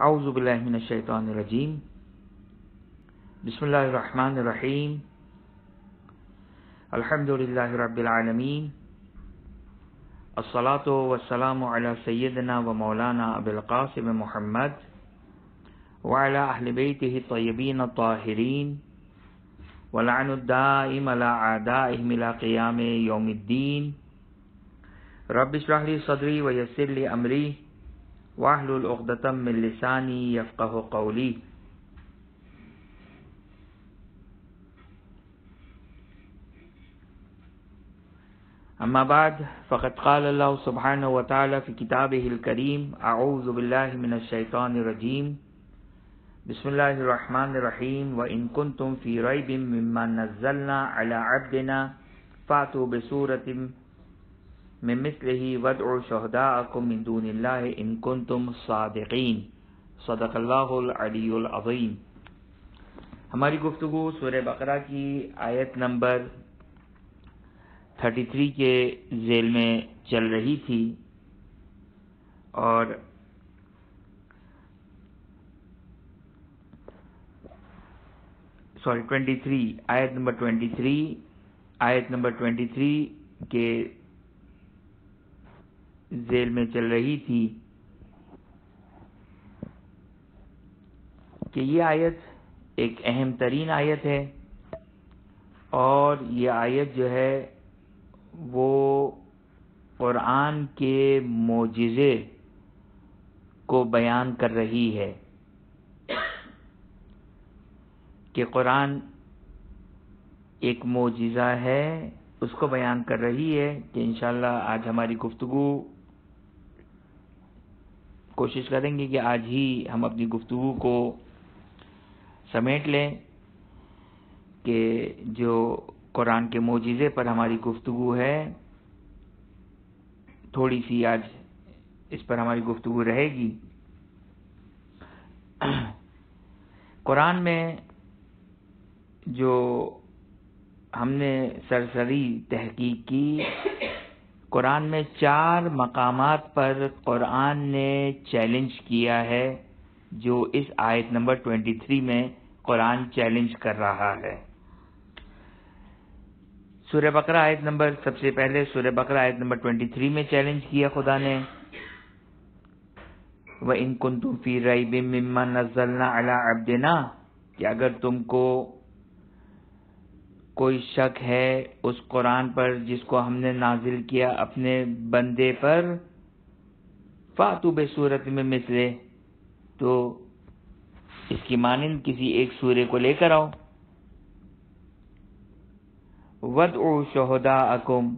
اعوذ باللہ من الشیطان الرجیم بسم اللہ الرحمن الرحیم الحمد للہ رب العالمین الصلاۃ والسلام علی سیدنا و مولانا ابی القاسم محمد وعلی اہل بیتہ الطیبین الطاہرین ولعن الدائم علی اعدائہم الی قیام یوم الدین رب اشرح لی صدری ویسر لی امری واحلل عقدۃ من لسانی یفقہوا قولی. اما بعد فقد قال اللہ سبحانہ وتعالی فی کتابہ الکریم اعوذ باللہ من الشیطان الرجیم بسم اللہ الرحمن الرحیم وَإِن كُنتُم فِي رَيْبٍ مِّمَّا نَزَّلْنَا عَلَىٰ عَبْدِنَا فَأْتُوا بِسُورَةٍ من مثلہ وادعوا شہداءکم من دون اللہ ان کنتم صادقین. صدق اللہ العلی العظیم. ہماری گفتگو سورہ بقرہ کی آیت نمبر 33 کے ذیل میں چل رہی تھی اور آیت نمبر 23 کے ذیل میں چل رہی تھی کہ یہ آیت ایک اہم ترین آیت ہے اور یہ آیت جو ہے وہ قرآن کے معجزے کو بیان کر رہی ہے کہ قرآن ایک معجزہ ہے، اس کو بیان کر رہی ہے کہ انشاءاللہ آج ہماری گفتگو کوشش کریں گے کہ آج ہی ہم اپنی گفتگو کو سمیٹ لیں کہ جو قرآن کے معجزے پر ہماری گفتگو ہے تھوڑی سی آج اس پر ہماری گفتگو رہے گی. قرآن میں جو ہم نے سرسری تحقیق کی، قرآن میں 4 مقامات پر قرآن نے چیلنج کیا ہے جو اس آیت نمبر 23 میں قرآن چیلنج کر رہا ہے. سورہ بقرہ سب سے پہلے سورہ بقرہ آیت نمبر 23 میں چیلنج کیا خدا نے، وَإِن كُنتُم فِي رَيْبٍ مِّمَّا نَزَّلْنَا عَلَىٰ عَبْدِنَا، کہ اگر تم کو کوئی شک ہے اس قرآن پر جس کو ہم نے نازل کیا اپنے بندے پر، فَأْتُوا بِسُورَةٍ مِّن مِّثْلِهِ، تو اس کی مانند کسی ایک سورے کو لے کر آؤ. وَادْعُوا شُهَدَاءَكُمْ،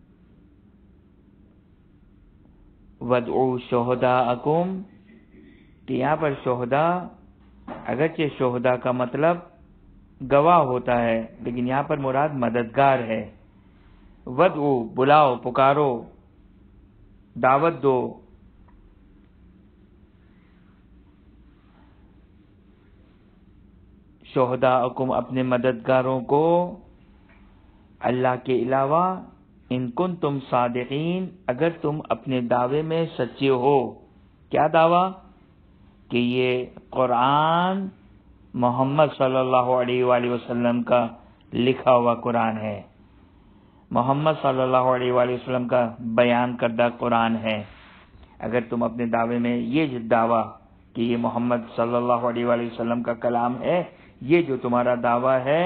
وَادْعُوا شُهَدَاءَكُمْ، کہ یہاں پر شہداء اگرچہ شہداء کا مطلب گواہ ہوتا ہے لیکن یہاں پر مراد مددگار ہے. وَادْعُوا، بلاؤ، پکارو، دعوت دو. شہداءکم، اپنے مددگاروں کو، اللہ کے علاوہ، ان کنتم صادقین، اگر تم اپنے دعوے میں سچے ہو. کیا دعویٰ؟ کہ یہ قرآن محمد صلی اللہ علیہ وآلہ وسلم کا لکھا ہوا قرآن ہے، محمد صلی اللہ علیہ وآلہ وسلم کا بیان کردہ قرآن ہے. اگر تم اپنے دعوے میں یہ دعویٰ کہ یہ محمد صلی اللہ علیہ وآلہ وسلم کا کلام ہے، یہ جو تمہارا دعویٰ ہے،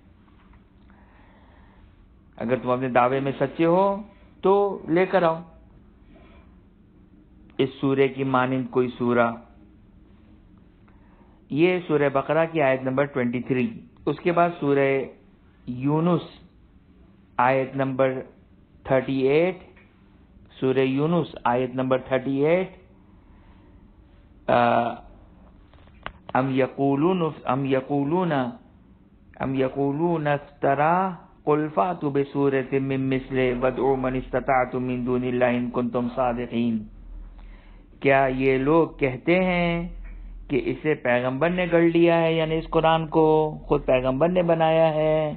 اگر تم اپنے دعوے میں سچے ہو تو لے کر آؤ اس سورے کی مانند کوئی سورہ. یہ سورہ بقرہ کی آیت نمبر 23. اس کے بعد سورہ یونس آیت نمبر 38، سورہ یونس آیت نمبر 38، ام یقولون افترا قل فاتوا بسورۃ من مثلہ وادعوا من استطعتم من دون اللہ ان کنتم صادقین. کیا یہ لوگ کہتے ہیں کہ اسے پیغمبر نے گڑھ لیا ہے، یعنی اس قرآن کو خود پیغمبر نے بنایا ہے؟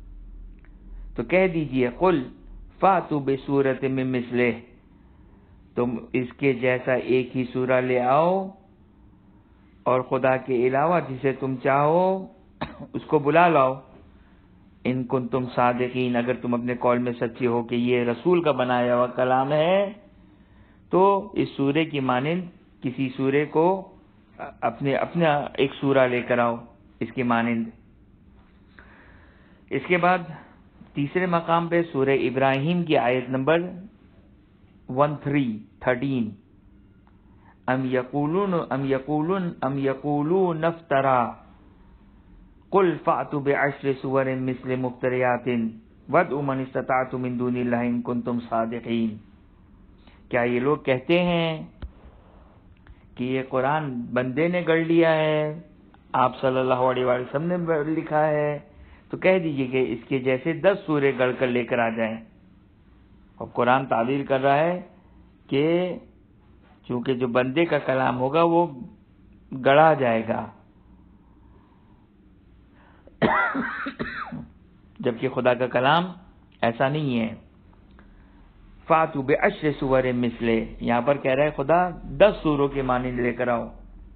تو کہہ دیجئے قل فاتوا بسورۃ من مثلہ، تم اس کے جیسا ایک ہی سورہ لے آؤ اور خدا کے علاوہ جسے تم چاہو اس کو بلا لاؤ، ان کنتم صادقین، اگر تم اپنے قول میں سچے ہو کہ یہ رسول کا بنایا ہوا کلام ہے، تو اس سورے کی مانند کسی سورے کو اپنا ایک سورہ لے کر آؤ اس کی مانند۔ اس کے بعد تیسرے مقام پہ سورہ ابراہیم کی آیت نمبر 13 ام یقولون افترا قل فأتوا بعشر سور مثل مفتریات وادعوا من استطعتم من دون اللہ ان کنتم صادقین۔ کیا یہ لوگ کہتے ہیں کہ یہ قرآن بندے نے گڑھ لیا ہے، آپ صلی اللہ علیہ وسلم نے لکھا ہے؟ تو کہہ دیجئے کہ اس کے جیسے 10 سورے گڑھ کر لے کر آ جائیں۔ اور قرآن تعبیر کر رہا ہے کہ چونکہ جو بندے کا کلام ہوگا وہ گڑھا جائے گا، جبکہ خدا کا کلام ایسا نہیں ہے۔ فاتوا بعشر سور مثلے، یہاں پر کہہ رہا ہے خدا 10 سوروں کے مانند لے کر آؤ۔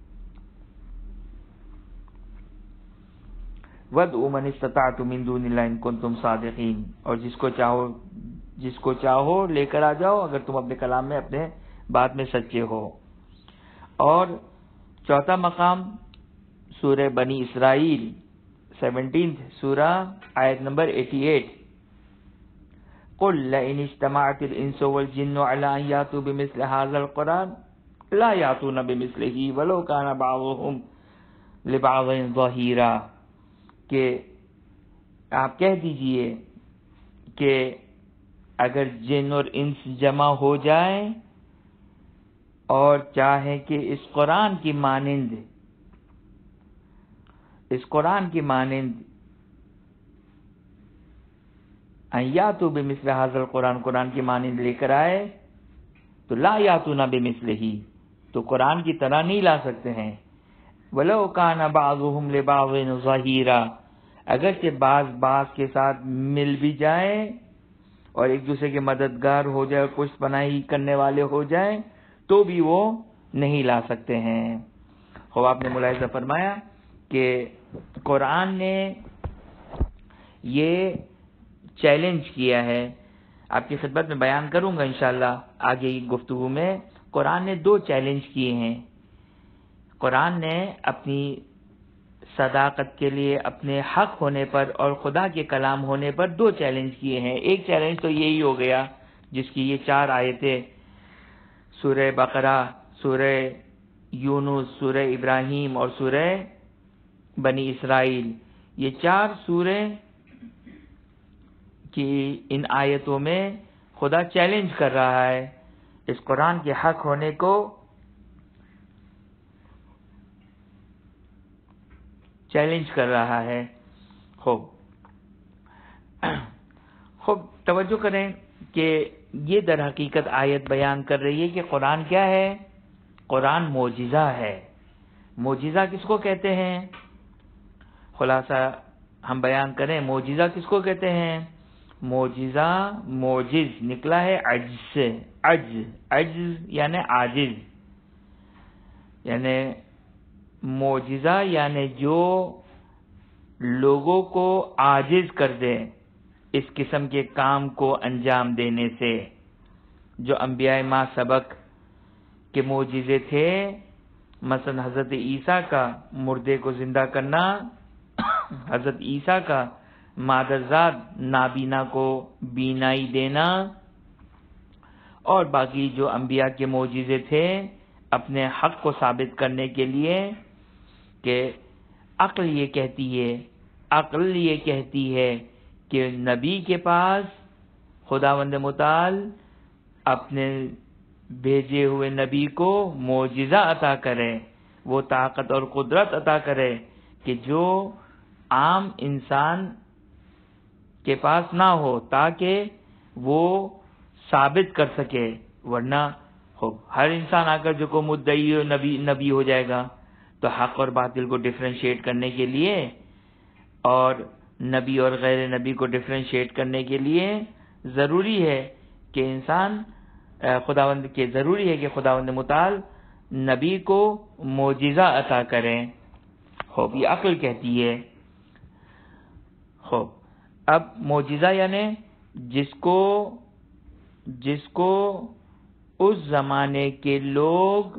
وادعوا من استطعتم من دون اللہ ان کنتم صادقین، اور جس کو چاہو لے کر آ جاؤ اگر تم اپنے کلام میں اپنے بات میں سچے ہو۔ اور چوتھا مقام سورہ بنی اسرائیل 17 سورہ آیت نمبر 88 قل لئن اجتمعت الانس والجن على ان ياتوا بمثل هذا القرآن لا ياتون بمثله ولو كان بعضهم لبعض ظهيرا، کہ آپ کہہ دیجئے کہ اگر جن اور انس جمع ہو جائیں اور چاہیں کہ اس قرآن کی مانند یاتوا بمثل هذا القرآن، قرآن کی مانند لے کر آئے، تو لا یاتون بمثلہ، تو قرآن کی طرح نہیں لا سکتے ہیں۔ ولو کان بعضهم لبعض ظہیرا، اگرچہ بعض کے ساتھ مل بھی جائیں اور ایک دوسرے کے مددگار ہو جائے، پشت پناہی کرنے والے ہو جائیں، تو بھی وہ نہیں لا سکتے ہیں۔ خوب آپ نے ملاحظہ فرمایا کہ قرآن نے یہ چیلنج کیا ہے، آپ کی خدمت میں بیان کروں گا انشاءاللہ آگے کی گفتگو میں۔ قرآن نے 2 چیلنج کیے ہیں۔ قرآن نے اپنی صداقت کے لیے، اپنے حق ہونے پر اور خدا کے کلام ہونے پر 2 چیلنج کیے ہیں۔ ایک چیلنج تو یہی ہو گیا جس کی یہ 4 آیتیں سورہ بقرہ، سورہ یونس، سورہ ابراہیم اور سورہ بنی اسرائیل، یہ 4 سورے کی ان آیتوں میں خدا چیلنج کر رہا ہے اس قرآن کے حق ہونے کو، چیلنج کر رہا ہے۔ خوب توجہ کریں کہ یہ در حقیقت آیت بیان کر رہی ہے کہ قرآن کیا ہے؟ قرآن معجزہ ہے۔ معجزہ کس کو کہتے ہیں؟ خلاصہ ہم بیان کریں، معجزہ کس کو کہتے ہیں؟ معجزہ، معجز نکلا ہے عجز سے، عجز یعنی عاجز، یعنی معجزہ یعنی جو لوگوں کو عاجز کر دے اس قسم کے کام کو انجام دینے سے۔ جو انبیاء ما سبق کے معجزے تھے، مثلا حضرت عیسیٰ کا مردے کو زندہ کرنا، حضرت عیسیٰ کا مادرزاد نابینا کو بینائی دینا، اور باقی جو انبیاء کے معجزے تھے اپنے حق کو ثابت کرنے کے لیے کہ عقل یہ کہتی ہے کہ نبی کے پاس خداوند متعال اپنے بھیجے ہوئے نبی کو معجزہ عطا کرے، وہ طاقت اور قدرت عطا کرے کہ جو عام انسان کے پاس نہ ہو، تاکہ وہ ثابت کر سکے، ورنہ ہر انسان آ کر جو کو مدعی ہو نبی ہو جائے گا۔ تو حق اور باطل کو ڈیفرینشیٹ کرنے کے لیے اور نبی اور غیر نبی کو ڈیفرینشیٹ کرنے کے لیے ضروری ہے کہ انسان خداوند کے ضروری ہے کہ خداوند متعال نبی کو معجزہ عطا کریں. خوب یہ عقل کہتی ہے. خوب اب معجزہ یعنی جس کو اس زمانے کے لوگ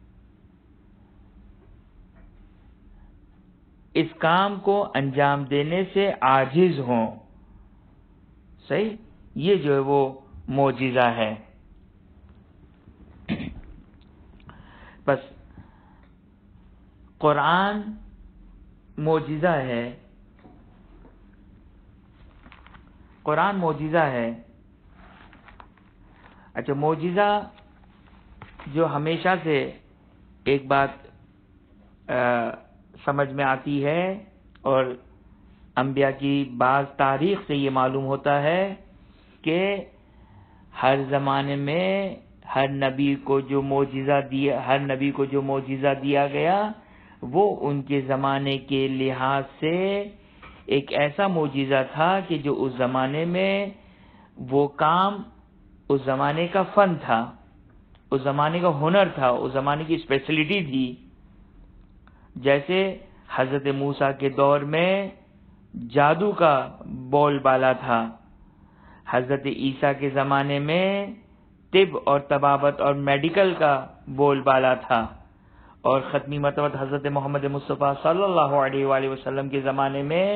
اس کام کو انجام دینے سے عاجز ہوں. صحیح، یہ جو ہے وہ معجزہ ہے. بس قرآن معجزہ ہے. قرآن معجزہ ہے. اچھا، معجزہ جو ہمیشہ سے ایک بات سمجھ میں آتی ہے اور انبیاء کی بعض تاریخ سے یہ معلوم ہوتا ہے کہ ہر زمانے میں ہر نبی کو جو معجزہ دیا گیا وہ ان کے زمانے کے لحاظ سے ایک ایسا معجزہ تھا کہ جو اس زمانے میں وہ کام اس زمانے کا فن تھا، اس زمانے کا ہنر تھا، اس زمانے کی اسپیشلٹی تھی. جیسے حضرت موسیٰ کے دور میں جادو کا بول بالا تھا، حضرت عیسیٰ کے زمانے میں طب اور طبابت اور میڈیکل کا بول بالا تھا، اور ختمی مرتبہ حضرت محمد مصطفیٰ صلی اللہ علیہ وآلہ وسلم کے زمانے میں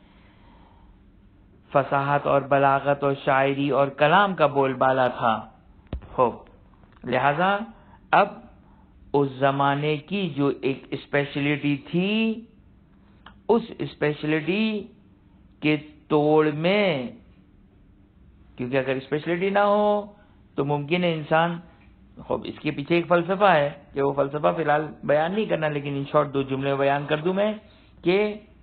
فصاحت اور بلاغت اور شاعری اور کلام کا بول بالا تھا. ہو لہذا اب اس زمانے کی جو ایک اسپیشلٹی تھی، اس اسپیشلٹی کے توڑ میں، کیونکہ اگر اسپیشلٹی نہ ہو تو ممکن ہے انسان، اس کے پیچھے ایک فلسفہ ہے کہ وہ فلسفہ فی الحال بیان نہیں کرنا، لیکن ان شارٹ 2 جملے بیان کر دوں میں کہ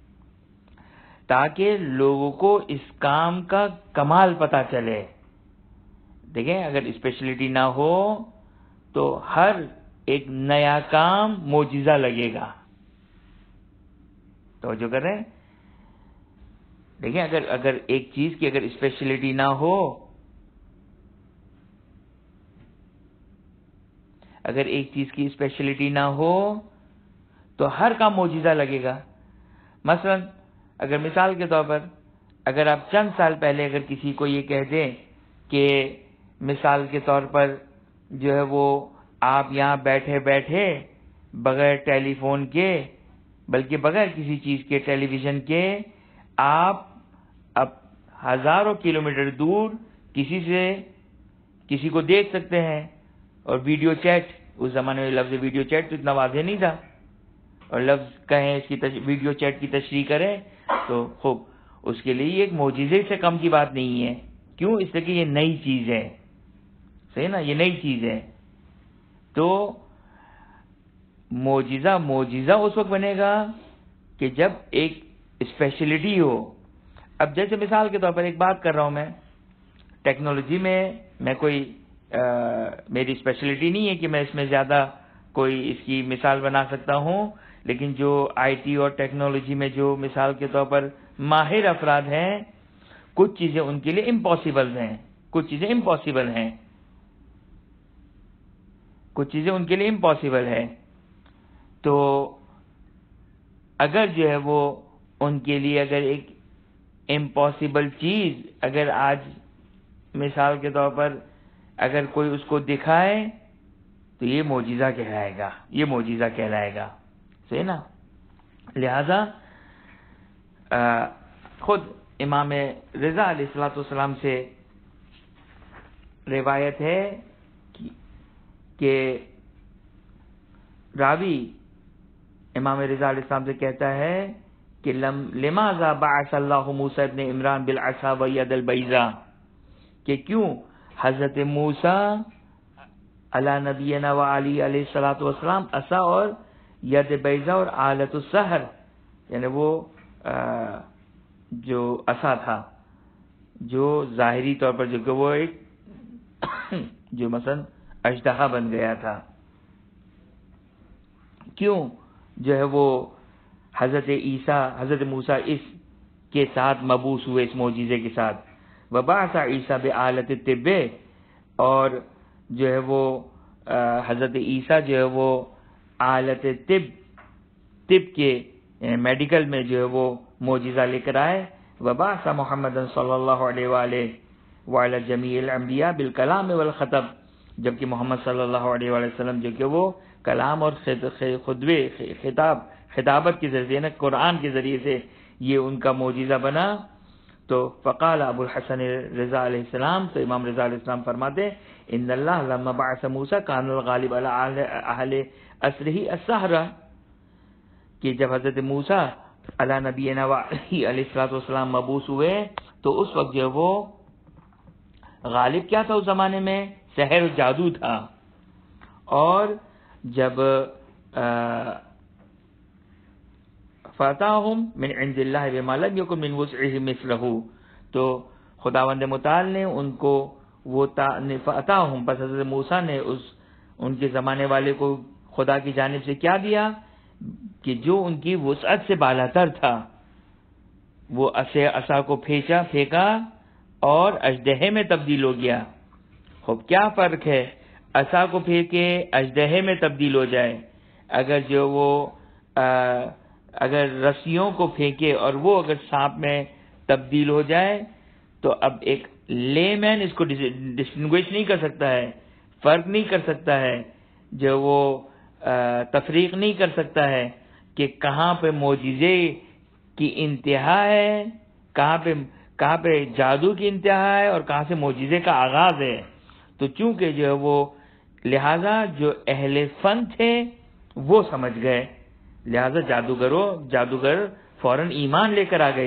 تاکہ لوگوں کو اس کام کا کمال پتہ چلے. دیکھیں، اگر اسپیشلٹی نہ ہو تو ہر ایک نیا کام معجزہ لگے گا. توجہ کر رہے ہیں؟ دیکھیں، اگر ایک چیز کی اگر اسپیشلٹی نہ ہو، اگر ایک چیز کی اسپیشلٹی نہ ہو تو ہر کام معجزہ لگے گا. مثلا اگر مثال کے طور پر اگر آپ چند سال پہلے اگر کسی کو یہ کہہ دیں کہ مثال کے طور پر جو ہے وہ آپ یہاں بیٹھے بیٹھے بغیر ٹیلی فون کے، بلکہ بغیر کسی چیز کے، ٹیلی ویژن کے، آپ اب ہزاروں کلومیٹر دور کسی کو دیکھ سکتے ہیں. اور ویڈیو چیٹ، اس زمانے میں لفظ ویڈیو چیٹ تو اتنا واضح نہیں تھا، اور لفظ کہیں اس کی ویڈیو چیٹ کی تشریح کریں تو خوب اس کے لیے ایک معجزے سے کم کی بات نہیں ہے. کیوں؟ اس لیے کہ یہ نئی چیز ہے. صحیح نا، یہ نئی چیز ہے. تو معجزہ اس وقت بنے گا کہ جب ایک اسپیشلٹی ہو. اب جیسے مثال کے طور پر ایک بات کر رہا ہوں میں، ٹیکنالوجی میں کوئی میری اسپیشلٹی نہیں ہے کہ میں اس میں زیادہ کوئی اس کی مثال بنا سکتا ہوں، لیکن جو آئی ٹی اور ٹیکنالوجی میں جو مثال کے طور پر ماہر افراد ہیں، کچھ چیزیں ان کے لیے امپاسبل ہیں، کچھ چیزیں امپاسبل ہیں، کچھ چیزیں ان کے لیے امپاسبل ہے. تو اگر جو ہے وہ ان کے لیے اگر ایک امپاسبل چیز اگر آج مثال کے طور پر اگر کوئی اس کو دکھائے تو یہ معجزہ کہلائے گا، یہ معجزہ کہلائے گا. صحیح نا؟ لہذا خود امام رضا علیہ السلام سے روایت ہے کہ راوی امام رضا علیہ السلام سے کہتا ہے کہ لماذا بعث اللہ موسیٰ ابن عمران بالعصا وید البیضاء، کہ کیوں حضرت موسیٰ علی نبینا و علیہ الصلوۃ والسلام عصا اور ید بیضاء اور آلۃ السحر، یعنی وہ جو عصا تھا جو ظاہری طور پر جو کہ وہ ایک جو مثلا اژدہا بن گیا تھا، کیوں جو ہے وہ حضرت موسیٰ اس کے ساتھ مبعوث ہوئے، اس معجزے کے ساتھ. وبعث عیسیٰ بآلۃ الطب، اور جو ہے وہ حضرت عیسیٰ جو ہے وہ آلت طب کے میڈیکل میں جو ہے وہ معجزہ لے کر آئے. وبعث محمد صلی اللہ علیہ وآلہ وعلی جمیع الانبیاء بالکلام والخطب، جبکہ محمد صلی اللہ علیہ وآلہ وسلم جو کہ وہ کلام اور خطابت کے ذریعے نا قرآن کے ذریعے سے یہ ان کا معجزہ بنا. تو فقال ابو الحسن رضا علیہ السلام، تو امام رضا علیہ السلام فرماتے ان اللہ لما بعث موسیٰ کان الغالب علی اہل اسرہ السحرہ، کہ جب حضرت موسیٰ علی نبینا علیہ السلام مبعوث ہوئے تو اس وقت جو وہ غالب کیا تھا اس زمانے میں؟ سحر و جادو تھا. اور جب فاتاہم من عند اللہ بما لم یکن من وسعہ مثلہ، تو خداوند متعال نے ان کو وہ فاتاہم، پس حضرت موسیٰ نے ان کے زمانے والے کو خدا کی جانب سے کیا دیا کہ جو ان کی وسعت سے بالاتر تھا. وہ عصا کو پھینکا اور اژدہے میں تبدیل ہو گیا. خوب کیا فرق ہے عصا کو پھینکے اژدہے میں تبدیل ہو جائے، اگر جو وہ اگر رسیوں کو پھینکے اور وہ اگر سانپ میں تبدیل ہو جائے تو اب ایک لے مین اس کو ڈسٹنگوش نہیں کر سکتا ہے، فرق نہیں کر سکتا ہے، جو وہ تفریق نہیں کر سکتا ہے کہ کہاں پہ معجزے کی انتہا ہے، کہاں پہ جادو کی انتہا ہے اور کہاں سے معجزے کا آغاز ہے. تو چونکہ جو ہے وہ لہذا جو اہل فن تھے وہ سمجھ گئے، لہذا جادوگر فوراً ایمان لے کر آ گئے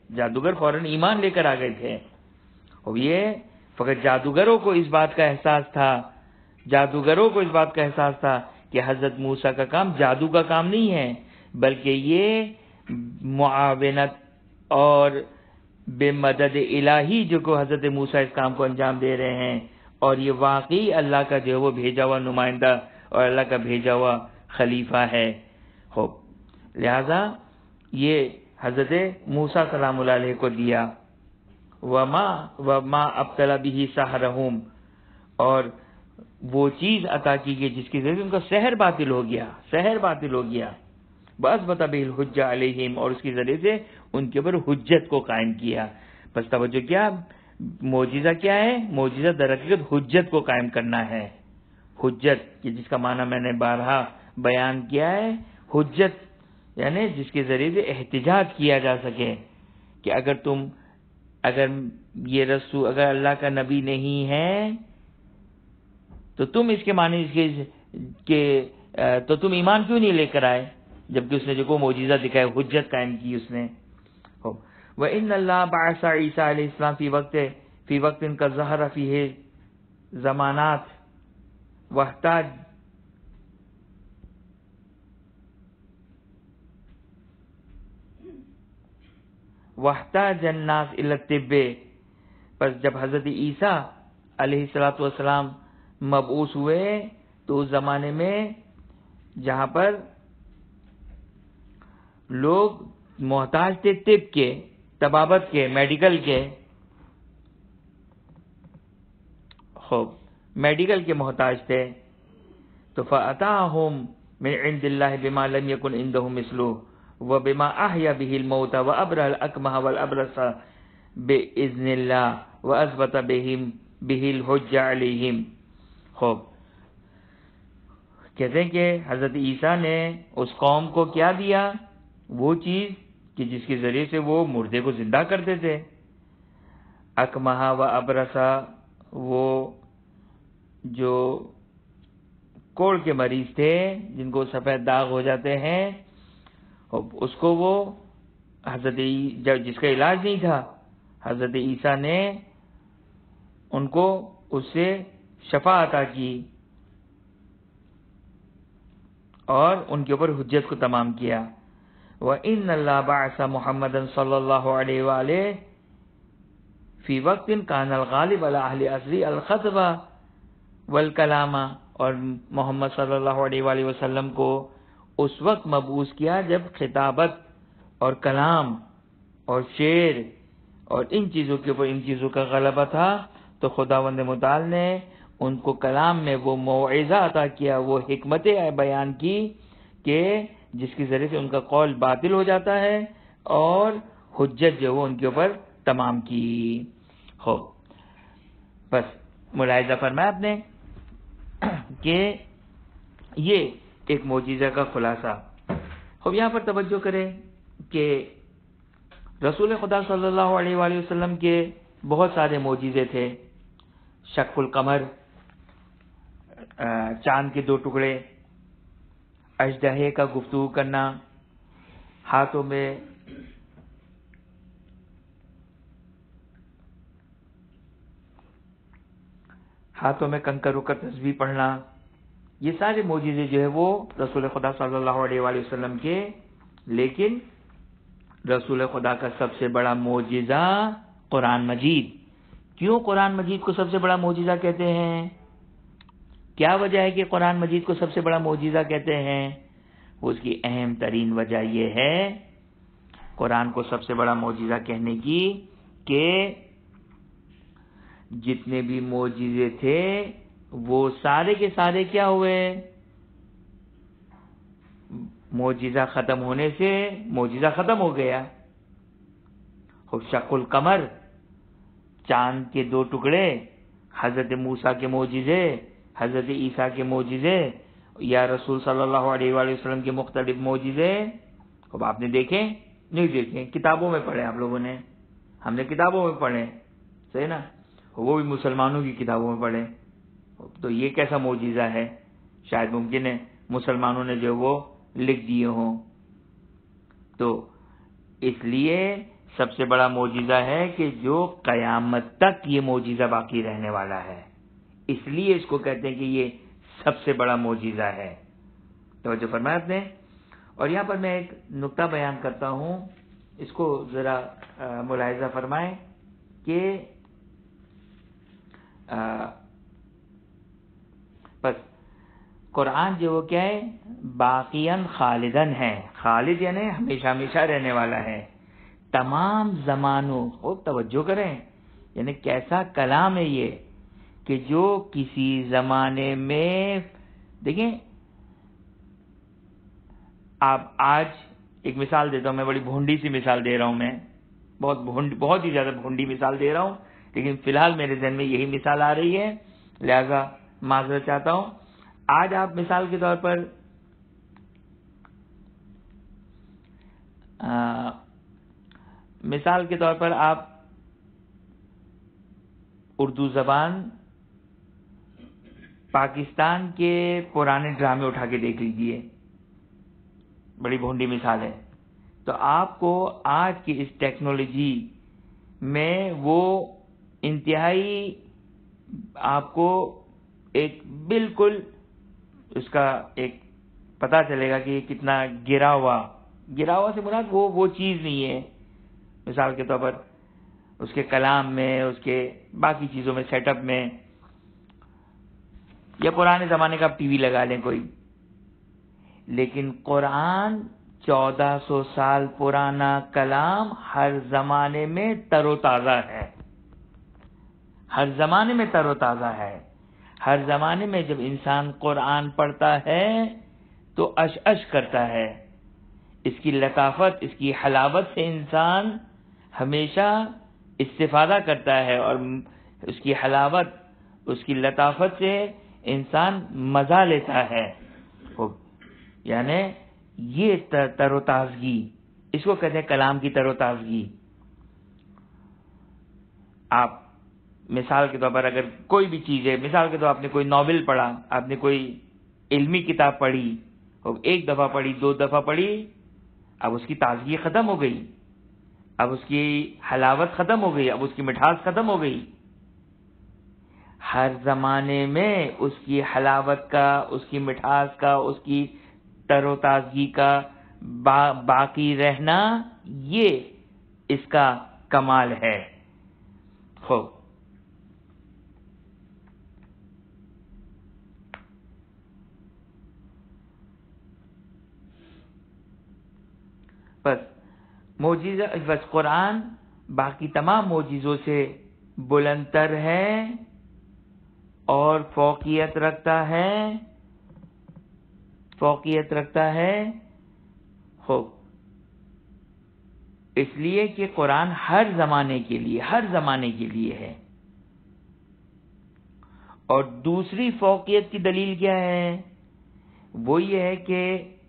تھے. اور یہ فقط جادوگروں کو اس بات کا احساس تھا کہ حضرت موسیٰ کا کام جادو کا کام نہیں ہے، بلکہ یہ معاونت اور بے مدد الہی جو کو حضرت موسیٰ اس کام کو انجام دے رہے ہیں، اور یہ واقعی اللہ کا جو ہے وہ بھیجا ہوا نمائندہ اور اللہ کا بھیجا ہوا خلیفہ ہے. خوب لہذا یہ حضرت موسیٰ سلام اللہ علیہ کو دیا. وما ابتلا به سحرہم، اور وہ چیز عطا کی گئی جس کی ذریعے ان کا سحر باطل ہو گیا. بس بتا به الحجہ علیہم، اور اس کے ذریعے سے ان کے اوپر حجت کو قائم کیا. بس توجہ کیا، معجزہ کیا ہے؟ معجزہ در حقیقت حجت کو قائم کرنا ہے. حجت کہ جس کا معنی میں نے بارہا بیان کیا ہے، حجت یعنی جس کے ذریعے سے احتجاج کیا جا سکے کہ اگر یہ رسول اگر اللہ کا نبی نہیں ہے تو تم اس کے معنی کہ تو تم ایمان کیوں نہیں لے کر آئے، جبکہ اس نے جو کو معجزہ دکھایا، حجت قائم کی اس نے. وَإِنَّ اللَّهَ بَعَثَ عِيسَىٰ علیہ السلام فی وقت ان کا ظہر فیہ زمانات وَاحْتَاجَ النَّاسَ إِلَى الطِّبِّ، پس جب حضرت عیسیٰ علیہ السلام مبعوث ہوئے تو اس زمانے میں جہاں پر لوگ محتاج تھے طب کے، طبابت کے، میڈیکل کے، خوب میڈیکل کے محتاج تھے، تو فَأَتَاهُمْ مِنْ عِنْدِ اللَّهِ بِمَا لَمْ يَكُنْ عِنْدَهُمْ مِثْلُهُ وَبِمَا أَحْيَا بِهِ الْمَوْتَى وَأَبْرَأَ الْأَكْمَحَ وَالْأَبْرَصَ بِإِذْنِ اللَّهِ وَأَثْبَتَ بِهِ الْحُجَّةَ عَلَيْهِمْ. خوب کہتے ہیں کہ حضرت عیسیٰ نے اس قوم کو کیا دیا؟ وہ چیز کہ جس کے ذریعے سے وہ مردے کو زندہ کرتے تھے. اکمہا و ابرسا، وہ جو کوڑ کے مریض تھے جن کو سفید داغ ہو جاتے ہیں، اس کو وہ جس کا علاج نہیں تھا، حضرت عیسیٰ نے ان کو اس سے شفا عطا کی اور ان کے اوپر حجت کو تمام کیا. وَإِنَّ اللَّهَ بَعَثَ مُحَمَّدًا صلی اللہ علیہ وآلہ فی وقت کان الغالب علی اہل عصری الخطب والکلام، اور محمد صلی اللہ علیہ وآلہ وسلم کو اس وقت مبعوث کیا جب خطابت اور کلام اور شعر اور ان چیزوں کے اوپر ان چیزوں کا غلبہ تھا. تو خداوند متعال نے ان کو کلام میں وہ موعظہ عطا کیا، وہ حکمت بیان کی کہ جس کے ذریعے سے ان کا قول باطل ہو جاتا ہے اور حجت جو وہ ان کے اوپر تمام کی ہو۔ بس ملاحظہ فرمایا آپ نے کہ یہ ایک معجزہ کا خلاصہ۔ اب یہاں پر توجہ کریں کہ رسول خدا صلی اللہ علیہ وآلہ وسلم کے بہت سارے معجزے تھے، شق القمر، چاند کے 2 ٹکڑے، اژدہے کا گفتگو کرنا، ہاتھوں میں کنکروں کا تسبیح پڑھنا، یہ سارے معجزے جو ہے وہ رسول خدا صلی اللہ علیہ وآلہ وسلم کے۔ لیکن رسول خدا کا سب سے بڑا معجزہ قرآن مجید۔ کیوں قرآن مجید کو سب سے بڑا معجزہ کہتے ہیں؟ کیا وجہ ہے کہ قرآن مجید کو سب سے بڑا معجزہ کہتے ہیں؟ اس کی اہم ترین وجہ یہ ہے قرآن کو سب سے بڑا معجزہ کہنے کی کہ جتنے بھی معجزے تھے وہ سارے کے سارے کیا ہوئے؟ معجزہ ختم ہونے سے معجزہ ختم ہو گیا۔ شق القمر، چاند کے 2 ٹکڑے، حضرت موسیٰ کے معجزے، حضرت عیسیٰ کے معجزے، یا رسول صلی اللہ علیہ وآلہ وسلم کے مختلف معجزے، اب آپ نے دیکھیں نہیں دیکھیں؟ کتابوں میں پڑھے آپ لوگوں نے، ہم نے کتابوں میں پڑھے، صحیح نا؟ وہ بھی مسلمانوں کی کتابوں میں پڑھے۔ تو یہ کیسا معجزہ ہے؟ شاید ممکن ہے مسلمانوں نے جو وہ لکھ دیے ہوں۔ تو اس لیے سب سے بڑا معجزہ ہے کہ جو قیامت تک یہ معجزہ باقی رہنے والا ہے، اس لیے اس کو کہتے ہیں کہ یہ سب سے بڑا معجزہ ہے۔ توجہ فرمایا آپ نے؟ اور یہاں پر میں ایک نقطہ بیان کرتا ہوں، اس کو ذرا ملاحظہ فرمائیں کہ بس قرآن جو وہ کیا ہے؟ باقیاً خالدن ہے۔ خالد یعنی ہمیشہ ہمیشہ رہنے والا ہے، تمام زمانوں۔ خوب توجہ کریں، یعنی کیسا کلام ہے یہ کہ جو کسی زمانے میں، دیکھیں آپ آج ایک مثال دیتا ہوں، میں بڑی بھونڈی سی مثال دے رہا ہوں، میں بہت ہی زیادہ بھونڈی مثال دے رہا ہوں، لیکن فی الحال میرے ذہن میں یہی مثال آ رہی ہے، لہذا معذرت چاہتا ہوں۔ آج آپ مثال کے طور پر آپ اردو زبان پاکستان کے پرانے ڈرامے اٹھا کے دیکھ لیجئے، بڑی بھونڈی مثال ہے، تو آپ کو آج کی اس ٹیکنالوجی میں وہ انتہائی آپ کو ایک بالکل اس کا ایک پتہ چلے گا کہ یہ کتنا گرا ہوا سے مراد وہ چیز نہیں ہے۔ مثال کے طور پر اس کے کلام میں، اس کے باقی چیزوں میں، سیٹ اپ میں، یا پرانے زمانے کا آپ ٹی وی لگا لیں کوئی، لیکن قرآن 1400 سال پرانا کلام ہر زمانے میں تر و تازہ ہے، ہر زمانے میں تر و تازہ ہے۔ ہر زمانے میں جب انسان قرآن پڑھتا ہے تو اش کرتا ہے، اس کی لطافت، اس کی حلاوت سے انسان ہمیشہ استفادہ کرتا ہے، اور اس کی حلاوت، اس کی لطافت سے انسان مزہ لیتا ہے۔ یعنی یہ تر و تازگی، اس کو کہتے ہیں کلام کی تر و تازگی۔ آپ مثال کے طور پر اگر کوئی بھی چیز ہے، مثال کے طور پر آپ نے کوئی ناول پڑھا، آپ نے کوئی علمی کتاب پڑھی، اور 1 دفعہ پڑھی، 2 دفعہ پڑھی، اب اس کی تازگی ختم ہو گئی، اب اس کی حلاوت ختم ہو گئی، اب اس کی مٹھاس ختم ہو گئی۔ ہر زمانے میں اس کی حلاوت کا، اس کی مٹھاس کا، اس کی تر و تازگی کا باقی رہنا، یہ اس کا کمال ہے۔ خوب، بس قرآن باقی تمام معجزوں سے بلندتر ہے، اور فوقیت رکھتا ہے خوب، اس لیے کہ قرآن ہر زمانے کے لیے ہے۔ اور دوسری فوقیت کی دلیل کیا ہے؟ وہ یہ ہے کہ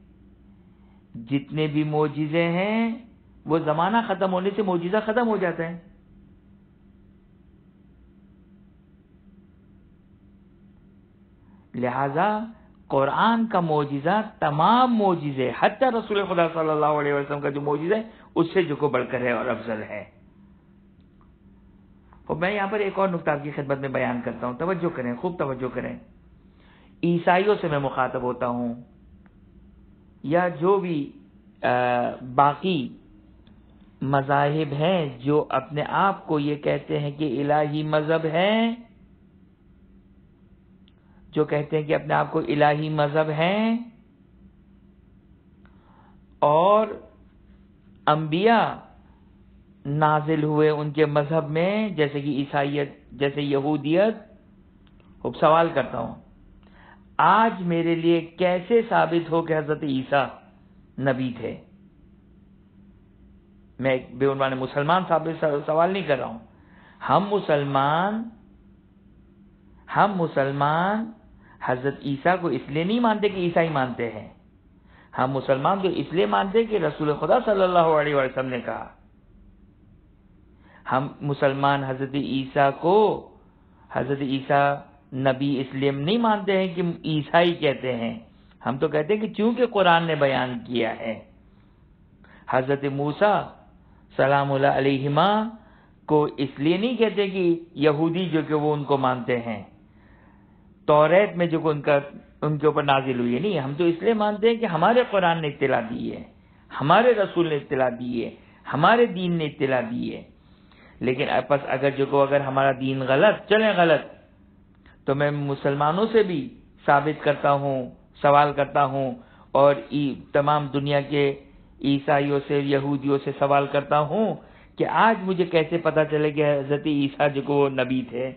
جتنے بھی معجزے ہیں وہ زمانہ ختم ہونے سے معجزہ ختم ہو جاتا ہے۔ لہذا قرآن کا معجزہ تمام معجزے، حتی رسول خدا صلی اللہ علیہ وسلم کا جو معجزہ ہے اس سے جو کو بڑھ کر ہے اور افضل ہے۔ اور میں یہاں پر ایک اور نکتہ کی خدمت میں بیان کرتا ہوں، توجہ کریں، خوب توجہ کریں۔ عیسائیوں سے میں مخاطب ہوتا ہوں یا جو بھی باقی مذاہب ہیں جو اپنے آپ کو یہ کہتے ہیں کہ الہی مذہب ہیں، جو کہتے ہیں کہ اپنے آپ کو الہی مذہب ہیں، اور انبیاء نازل ہوئے ان کے مذہب میں، جیسے کہ عیسائیت، جیسے یہودیت۔ اب سوال کرتا ہوں، آج میرے لیے کیسے ثابت ہو کہ حضرت عیسیٰ نبی تھے؟ میں ایک بے عنوان مسلمان سوال نہیں کر رہا ہوں۔ ہم مسلمان حضرت عیسیٰ کو اس لیے نہیں مانتے کہ عیسائی مانتے ہیں، ہم مسلمان تو اس لیے مانتے کہ رسول خدا صلی اللہ علیہ وسلم نے کہا۔ ہم مسلمان حضرت عیسیٰ نبی اس لیے نہیں مانتے ہیں کہ عیسائی کہتے ہیں، ہم تو کہتے ہیں کہ چونکہ قرآن نے بیان کیا ہے۔ حضرت موسیٰ سلام اللہ علیہما کو اس لیے نہیں کہتے کہ یہودی جو کہ وہ ان کو مانتے ہیں، توریت میں جو ان کے اوپر نازل ہوئی ہے، نہیں، ہم تو اس لیے مانتے ہیں کہ ہمارے قرآن نے اطلاع دی ہے، ہمارے رسول نے اطلاع دی ہے، ہمارے دین نے اطلاع دی ہے۔ لیکن اگر ہمارا دین غلط تو میں مسلمانوں سے بھی ثابت کرتا ہوں، سوال کرتا ہوں، اور تمام دنیا کے عیسائیوں سے، یہودیوں سے سوال کرتا ہوں کہ آج مجھے کیسے پتا چلے کہ حضرت عیسیٰ جو وہ نبی تھے؟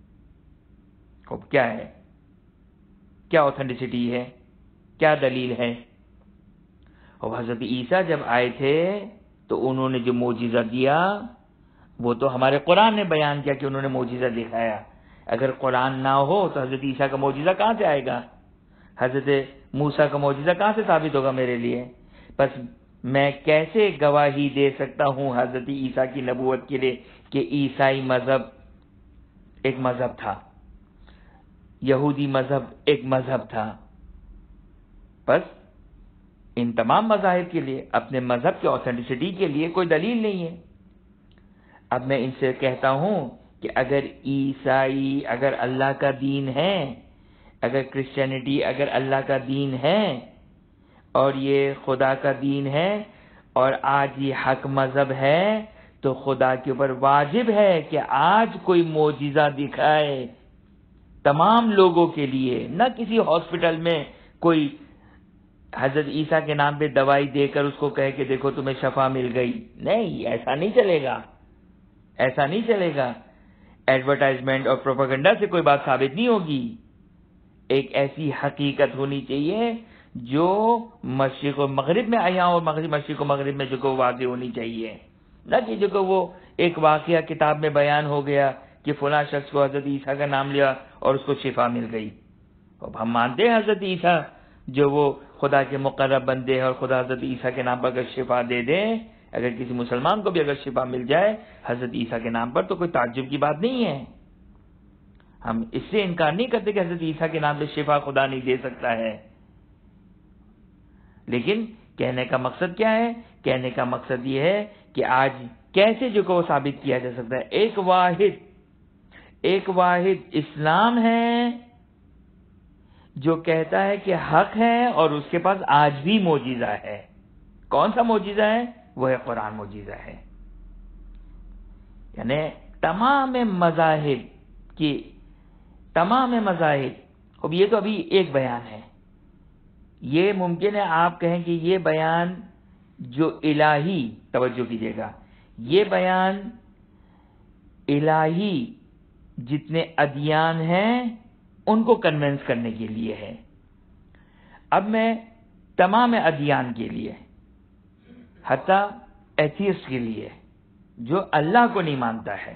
کیا ہے، کیا اوتھینٹسٹی ہے، کیا دلیل ہے؟ اور حضرت عیسیٰ جب آئے تھے تو انہوں نے جو معجزہ دیا وہ تو ہمارے قرآن نے بیان کیا کہ انہوں نے معجزہ دکھایا۔ اگر قرآن نہ ہو تو حضرت عیسیٰ کا معجزہ کہاں سے آئے گا؟ حضرت موسیٰ کا معجزہ کہاں سے ثابت ہوگا میرے لیے؟ بس میں کیسے گواہی دے سکتا ہوں حضرت عیسیٰ کی نبوت کے لیے کہ عیسائی مذہب ایک مذہب تھا، یہودی مذہب ایک مذہب تھا؟ بس ان تمام مذاہب کے لیے اپنے مذہب کے اوتھینٹسٹی کے لیے کوئی دلیل نہیں ہے۔ اب میں ان سے کہتا ہوں کہ اگر عیسائی اگر اللہ کا دین ہے، اگر کرسچینٹی اگر اللہ کا دین ہے اور یہ خدا کا دین ہے اور آج یہ حق مذہب ہے، تو خدا کے اوپر واجب ہے کہ آج کوئی معجزہ دکھائے تمام لوگوں کے لیے، نہ کسی ہاسپٹل میں کوئی حضرت عیسیٰ کے نام پہ دوائی دے کر اس کو کہے کہ دیکھو تمہیں شفا مل گئی۔ نہیں، ایسا نہیں چلے گا، ایسا نہیں چلے گا۔ ایڈورٹائزمنٹ اور پروپیگنڈا سے کوئی بات ثابت نہیں ہوگی۔ ایک ایسی حقیقت ہونی چاہیے جو مشرق و مغرب میں آیا اور مشرق و مغرب میں جو کہ واضح ہونی چاہیے، نہ کہ جو کہ وہ ایک واقعہ کتاب میں بیان ہو گیا کہ فلاں شخص کو حضرت عیسیٰ کا نام لیا اور اس کو شفا مل گئی۔ اب ہم مانتے ہیں حضرت عیسیٰ جو وہ خدا کے مقرب بندے ہیں، اور خدا حضرت عیسیٰ کے نام پر اگر شفا دے دیں، اگر کسی مسلمان کو بھی اگر شفا مل جائے حضرت عیسیٰ کے نام پر، تو کوئی تعجب کی بات نہیں ہے۔ ہم اس سے انکار نہیں کرتے کہ حضرت عیسیٰ کے نام پہ شفا خدا نہیں دے سکتا ہے، لیکن کہنے کا مقصد کیا ہے؟ کہنے کا مقصد یہ ہے کہ آج کیسے جو کہ وہ ثابت کیا جا سکتا ہے؟ ایک واحد اسلام ہے جو کہتا ہے کہ حق ہے اور اس کے پاس آج بھی معجزہ ہے۔ کون سا معجزہ ہے؟ وہ ہے قرآن معجزہ ہے۔ یعنی تمام مذاہب، اب یہ تو ابھی ایک بیان ہے، یہ ممکن ہے آپ کہیں کہ یہ بیان جو الہی، توجہ کیجئے گا، یہ بیان الہی جتنے ادیان ہیں ان کو کنونس کرنے کے لیے ہے. اب میں تمام ادیان کے لیے، حتیٰ ایتھیسٹ کے لیے جو اللہ کو نہیں مانتا ہے،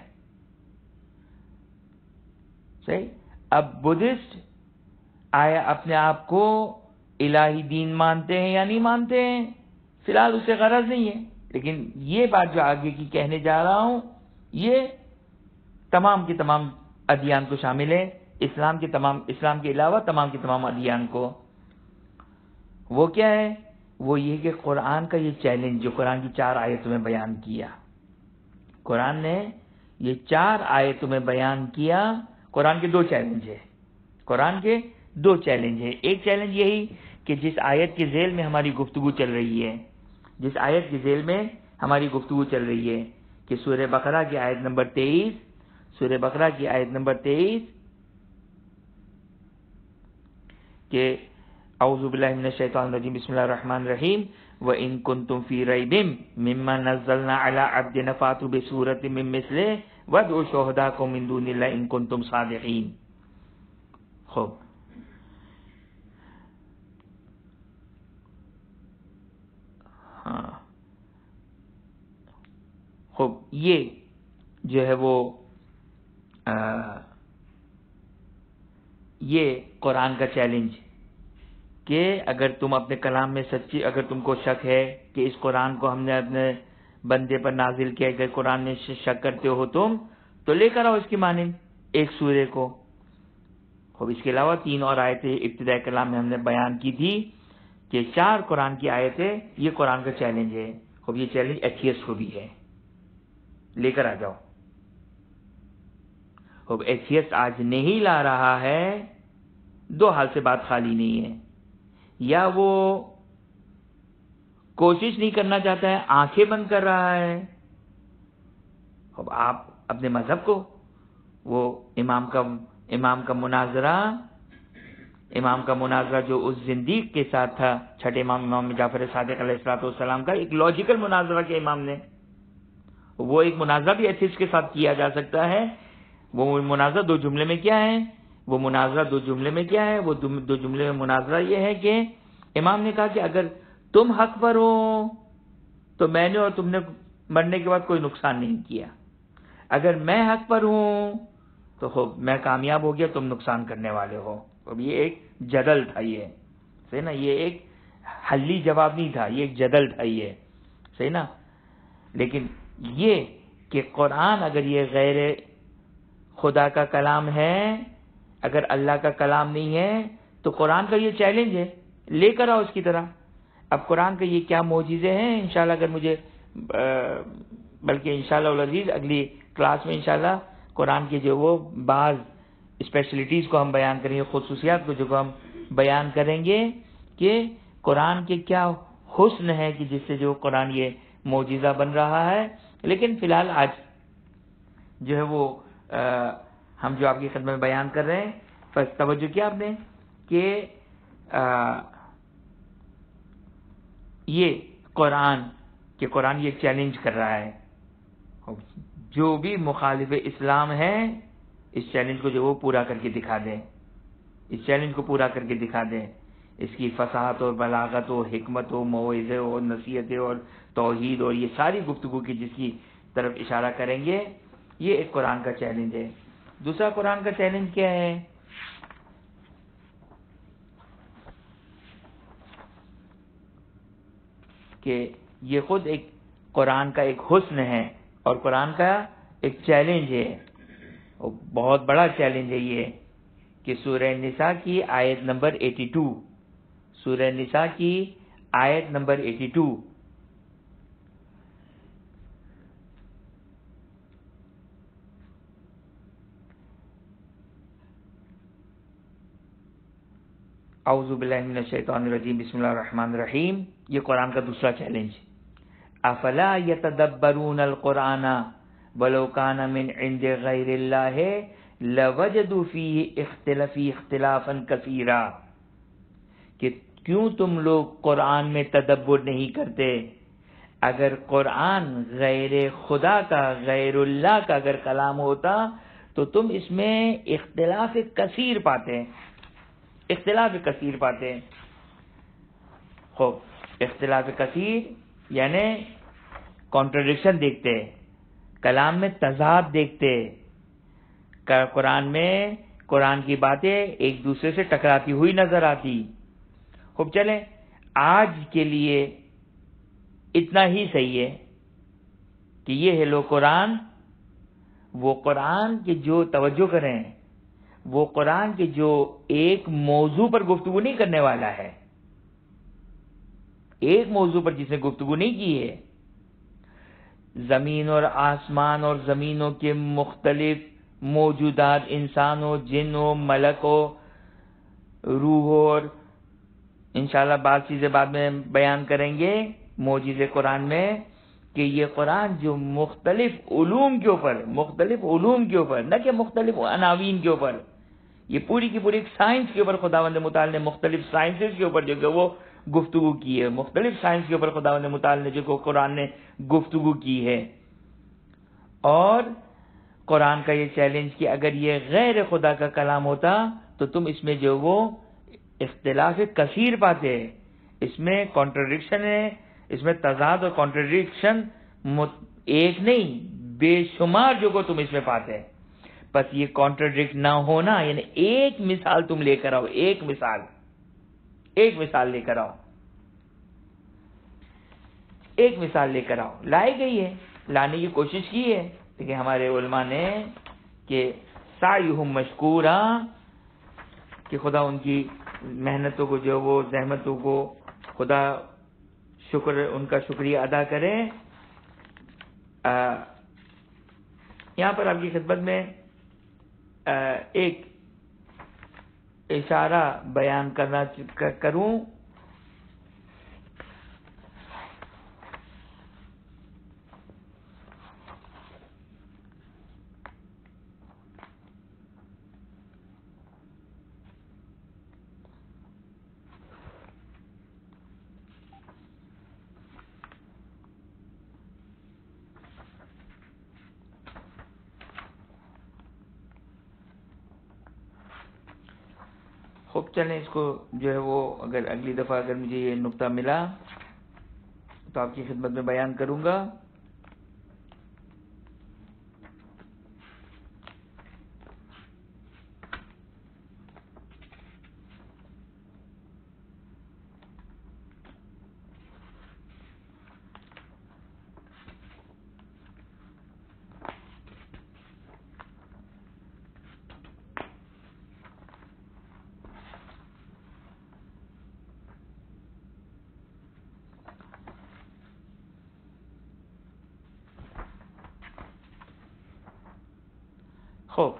صحیح. اب بدھسٹ آیا اپنے آپ کو الہی دین مانتے ہیں یا نہیں مانتے ہیں، فی الحال اسے غرض نہیں ہے، لیکن یہ بات جو آگے کی کہنے جا رہا ہوں یہ تمام کے تمام ادیان کو شامل ہے، اسلام کے علاوہ تمام کے تمام ادیان کو. وہ کیا ہے؟ وہ یہ کہ قرآن کا یہ چیلنج جو قرآن کی 4 آیتوں میں بیان کیا، قرآن نے یہ 4 آیتوں میں بیان کیا. قرآن کے 2 چیلنج ہے، قرآن کے 2 چیلنج ہے. ایک چیلنج یہی کہ جس آیت کے ذیل میں ہماری گفتگو چل رہی ہے، جس آیت کے ذیل میں ہماری گفتگو چل رہی ہے کہ سورہ بقرہ کی آیت نمبر 23، سورہ بقرہ کی آیت نمبر 23 کہ اعوذ باللہ من الشیطان الرجیم بسم اللہ الرحمن الرحیم وَإِن كُنتُم فِي رَيْبٍ مِّمَّا نَزَّلْنَا عَلَىٰ عَبْدِنَا فَأْتُوا بِسُورَةٍ مِّن مِّثْلِهِ وَادْعُوا شُهَدَاءَكُم مِّن دُونِ اللَّهِ إِن كُنتُم صَادِقِينَ. خوب یہ جو ہے وہ یہ قرآن کا چیلنج کہ اگر تم اپنے کلام میں سچی، اگر تم کو شک ہے کہ اس قرآن کو ہم نے اپنے بندے پر نازل کیا، اگر قرآن میں شک کرتے ہو تم تو لے کر آؤ اس کی مانند ایک سورے کو. خوب اس کے علاوہ 3 اور آیتیں ابتدائی کلام میں ہم نے بیان کی تھی کہ 4 قرآن کی آیتیں یہ قرآن کا چیلنج ہے. خوب یہ چیلنج ایتھیسٹ کو بھی ہے، لے کر آ جاؤ. خوب ایتھیسٹ آج نہیں لا رہا ہے، 2 حال سے بات خالی نہیں ہے. یا وہ کوشش نہیں کرنا چاہتا ہے، آنکھیں بند کر رہا ہے. اب آپ اپنے مذہب کو، وہ امام کا مناظرہ جو اس زندیق کے ساتھ تھا، چھٹے امام جعفر صادق علیہ الصلوۃ والسلام کا ایک لاجیکل مناظرہ کے امام نے، وہ ایک مناظرہ بھی ایتھیسٹ کے ساتھ کیا جا سکتا ہے. وہ مناظرہ 2 جملے میں کیا ہے؟ وہ مناظرہ 2 جملے میں کیا ہے؟ وہ 2 جملے میں مناظرہ یہ ہے کہ امام نے کہا کہ اگر تم حق پر ہو تو میں نے اور تم نے مرنے کے بعد کوئی نقصان نہیں کیا، اگر میں حق پر ہوں تو خوب میں کامیاب ہو گیا، تم نقصان کرنے والے ہو. اب یہ ایک جدل تھا، یہ صحیح نا، یہ ایک حلی جواب نہیں تھا، یہ ایک جدل تھا، یہ صحیح نا. لیکن یہ کہ قرآن اگر یہ غیر خدا کا کلام ہے، اگر اللہ کا کلام نہیں ہے تو قرآن کا یہ چیلنج ہے، لے کر آؤ اس کی طرح. اب قرآن کے یہ کیا معجزے ہیں، انشاءاللہ اگر مجھے بلکہ انشاءاللہ العزیز اگلی کلاس میں انشاءاللہ قرآن کے جو وہ بعض اسپیشلٹیز کو ہم بیان کریں گے، خصوصیات کو جو ہم بیان کریں گے کہ قرآن کے کیا حسن ہے کہ جس سے جو قرآن یہ معجزہ بن رہا ہے. لیکن فی الحال آج جو ہے وہ ہم جو آپ کی خدمت میں بیان کر رہے ہیں، بس توجہ کیا آپ نے کہ یہ قرآن یہ چیلنج کر رہا ہے. جو بھی مخالف اسلام ہے اس چیلنج کو جو وہ پورا کر کے دکھا دیں، اس چیلنج کو پورا کر کے دکھا دیں. اس کی فصاحت اور بلاغت و حکمت و موعظے اور نصیحتیں اور توحید اور یہ ساری گفتگو کی جس کی طرف اشارہ کریں گے، یہ ایک قرآن کا چیلنج ہے. دوسرا قرآن کا چیلنج کیا ہے کہ یہ خود ایک قرآن کا ایک حسن ہے اور قرآن کا ایک چیلنج ہے، اور بہت بڑا چیلنج ہے یہ کہ سورہ نساء کی آیت نمبر 82، سورہ نساء کی آیت نمبر 82 اعوذ باللہ من الشیطان الرجیم بسم اللہ الرحمن الرحیم. یہ قرآن کا دوسرا چیلنج. افلا یتدبرون القرآن ولو کان من عند غیر اللہ لوجدوا فیہ اختلافا کثیرا. کہ کیوں تم لوگ قرآن میں تدبر نہیں کرتے؟ اگر قرآن غیر خدا کا، غیر اللہ کا اگر کلام ہوتا تو تم اس میں اختلاف کثیر پاتے ہیں، اختلاف کثیر پاتے ہیں۔ خوب، اختلاف کثیر یعنی کانٹرڈکشن دیکھتے، کلام میں تضاد دیکھتے، قرآن میں قرآن کی باتیں ایک دوسرے سے ٹکراتی ہوئی نظر آتی۔ خوب، چلیں آج کے لیے اتنا ہی صحیح ہے کہ یہ ہے لو قرآن، وہ قرآن کے جو توجہ کریں، وہ قرآن کے جو ایک موضوع پر گفتگو نہیں کرنے والا ہے، ایک موضوع پر جس نے گفتگو نہیں کی ہے، زمین اور آسمان اور زمینوں کے مختلف موجودات، انسان ہو، جن ہو، ملک ہو، روح ہو، اور انشاءاللہ بعض چیزیں بعد میں بیان کریں گے معجزے قرآن میں، کہ یہ قرآن جو مختلف علوم کے اوپر نہ کہ مختلف عناوین کے اوپر، یہ پوری کی پوری ایک سائنس کے اوپر خداوند متعال نے مختلف سائنسز کے اوپر جو کہ وہ گفتگو کی ہے، مختلف سائنس کے اوپر خداوند متعال نے جو کہ قرآن نے گفتگو کی ہے۔ اور قرآن کا یہ چیلنج کہ اگر یہ غیر خدا کا کلام ہوتا تو تم اس میں جو وہ اختلاف کثیر پاتے، اس میں کانٹرڈکشن ہے، اس میں تضاد اور کانٹرڈکشن ایک نہیں بے شمار جو کو تم اس میں پاتے۔ بس یہ کانٹرڈکٹ نہ ہونا، یعنی ایک مثال تم لے کر آؤ، ایک مثال لے کر آؤ، ایک مثال لے کر آؤ، لائی گئی ہے، لانے کی کوشش کی ہے، لیکن ہمارے علماء نے کہ سعیہم مشکورا، کہ خدا ان کی محنتوں کو جو وہ زحمتوں کو خدا ان کا شکریہ ادا کرے۔ یہاں پر آپ کی خدمت میں ایک اشارہ بیان کروں۔ خوب، چلیں اس کو جو ہے وہ اگر اگلی دفعہ اگر مجھے یہ نقطہ ملا تو آپ کی خدمت میں بیان کروں گا۔ خوب،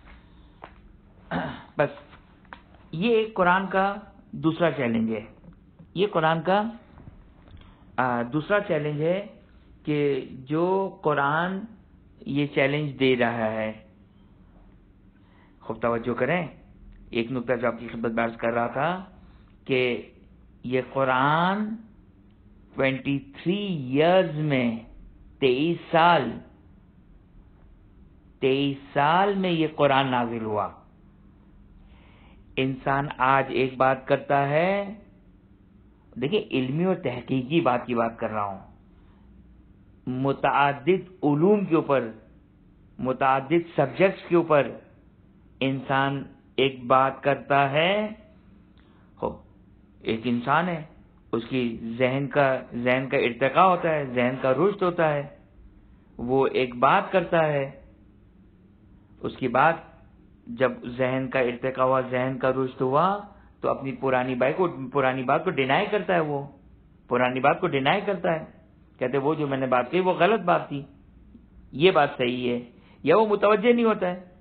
بس یہ قرآن کا دوسرا چیلنج ہے، یہ قرآن کا دوسرا چیلنج ہے کہ جو قرآن یہ چیلنج دے رہا ہے۔ خوب توجہ کریں، ایک نقطہ جو آپ کی خدمت میں عرض کر رہا تھا کہ یہ قرآن 23 ایئرز میں 23 سال میں یہ قرآن نازل ہوا۔ انسان آج ایک بات کرتا ہے، دیکھیں علمی اور تحقیقی بات کی بات کر رہا ہوں، متعدد علوم کے اوپر، متعدد سبجیکٹس کے اوپر انسان ایک بات کرتا ہے۔ ایک انسان ہے، اس کی ذہن کا ارتقاء ہوتا ہے، ذہن کا رشد ہوتا ہے، وہ ایک بات کرتا ہے، اس کی بات جب ذہن کا ارتقاء ہوا، ذہن کا رشد ہوا، تو اپنی پرانی بات کو ڈینائی کرتا ہے، وہ پرانی بات کو ڈینائی کرتا ہے، کہتے وہ جو میں نے بات کہی وہ غلط بات تھی، یہ بات صحیح ہے، یا وہ متوجہ نہیں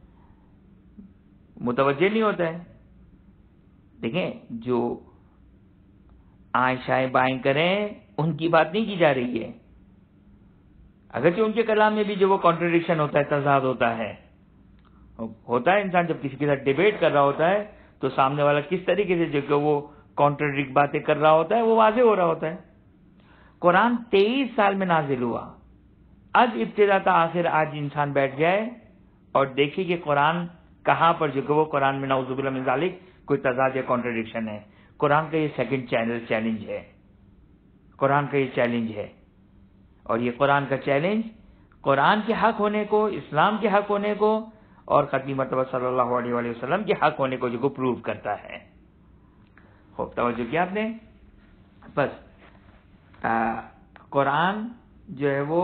ہوتا ہے۔ دیکھیں جو آئیں شائیں بائیں کریں ان کی بات نہیں کی جا رہی ہے، اگرچہ ان کے کلام میں بھی جو وہ کانٹرڈکشن ہوتا ہے، تضاد ہوتا ہے۔ انسان جب کسی کے ساتھ ڈیبیٹ کر رہا ہوتا ہے تو سامنے والا کس طریقے سے جو کہ وہ کانٹرڈکٹ باتیں کر رہا ہوتا ہے وہ واضح ہو رہا ہوتا ہے۔ قرآن 23 سال میں نازل ہوا، از ابتدا تا آخر آج انسان بیٹھ جائے اور دیکھیے کہ قرآن کہاں پر جو کہ وہ قرآن میں نعوذ باللہ من ذالک کوئی تضاد یا کانٹرڈکشن ہے. قرآن کا یہ سیکنڈ چیلنج ہے. قرآن کا یہ چیلنج ہے. اور یہ قرآن کا چیلنج قرآن کے حق ہونے کو، اسلام کے حق ہونے کو اور ختمی مرتبہ صلی اللہ علیہ وآلہ وسلم کے حق ہونے کو جو کو پروو کرتا ہے. خوب توجہ کیا آپ نے. بس قرآن جو ہے وہ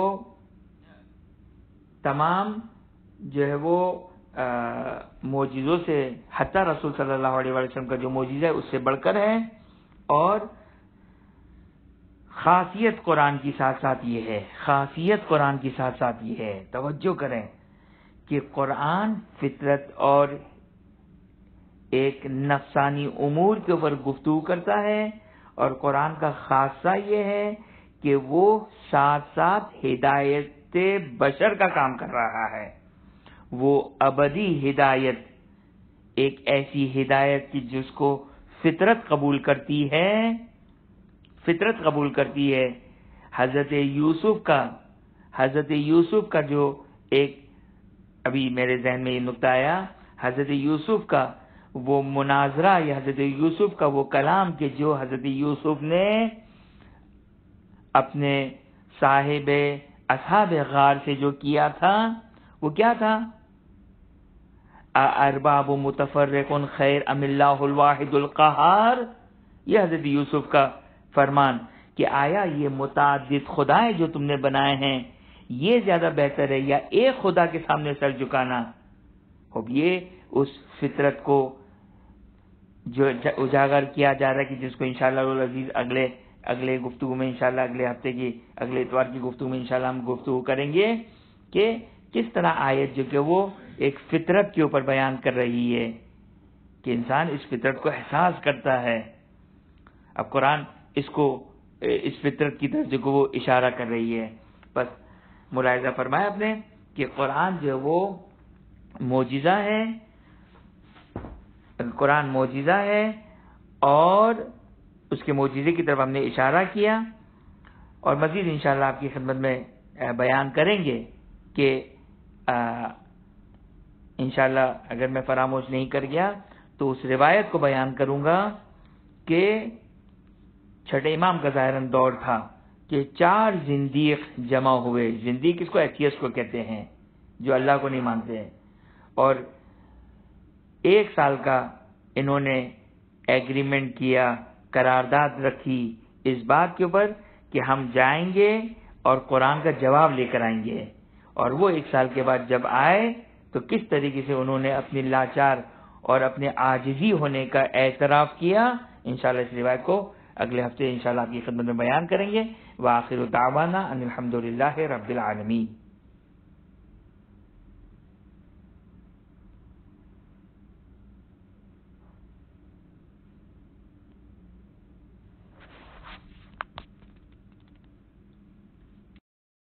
تمام جو ہے وہ معجزوں سے، حتیٰ رسول صلی اللہ علیہ وآلہ وسلم کا جو معجزہ ہے اس سے بڑھ کر ہے. اور خاصیت قرآن کی ساتھ ساتھ یہ ہے، خاصیت قرآن کی ساتھ ساتھ یہ ہے، توجہ کریں کہ قرآن فطرت اور ایک نفسانی امور کے اوپر گفتگو کرتا ہے. اور قرآن کا خاصہ یہ ہے کہ وہ ساتھ ساتھ ہدایت بشر کا کام کر رہا ہے. وہ ابدی ہدایت، ایک ایسی ہدایت کی جس کو فطرت قبول کرتی ہے، فطرت قبول کرتی ہے. حضرت یوسف کا جو ایک ابھی میرے ذہن میں یہ نقطہ آیا، حضرت یوسف کا وہ مناظرہ یا حضرت یوسف کا وہ کلام کہ جو حضرت یوسف نے اپنے صاحب اصحاب غار سے جو کیا تھا، وہ کیا تھا؟ ارباب متفرق خیر ام اللہ الواحد القہار. یہ حضرت یوسف کا فرمان کہ آیا یہ متعدد خدائیں جو تم نے بنائے ہیں یہ زیادہ بہتر ہے یا ایک خدا کے سامنے سر جھکانا؟ اب یہ اس فطرت کو جو اجاگر کیا جا رہا ہے کہ جس کو انشاءاللہ العزیز اگلے گفتگو میں انشاءاللہ اگلے اتوار کی گفتگو میں انشاءاللہ ہم گفتگو کریں گے کہ کس طرح آیت جو کہ وہ ایک فطرت کے اوپر بیان کر رہی ہے کہ انسان اس فطرت کو احساس کرتا ہے. اب قرآن اس فطرت کی طرف جو کہ وہ اشارہ کر رہی ہے. بس ملاحظہ فرمایا آپ نے کہ قرآن جو وہ معجزہ ہے، قرآن معجزہ ہے اور اس کے معجزے کی طرف ہم نے اشارہ کیا. اور مزید انشاءاللہ آپ کی خدمت میں بیان کریں گے کہ انشاءاللہ اگر میں فراموش نہیں کر گیا تو اس روایت کو بیان کروں گا کہ چھٹے امام کا ظاہراً دور تھا کہ 4 زندیق جمع ہوئے. زندیق اس کو ایتھیسٹ کو کہتے ہیں جو اللہ کو نہیں مانتے ہیں. اور 1 سال کا انہوں نے ایگریمنٹ کیا، قرارداد رکھی اس بات کے اوپر کہ ہم جائیں گے اور قرآن کا جواب لے کر آئیں گے. اور وہ 1 سال کے بعد جب آئے تو کس طریقے سے انہوں نے اپنی لاچار اور اپنے عاجزی ہونے کا اعتراف کیا. انشاءاللہ اس روایت کو اگلے ہفتے انشاءاللہ آپ کی خدمت میں بیان کریں گے. وآخر دعوانا ان الحمدللہ رب العالمین.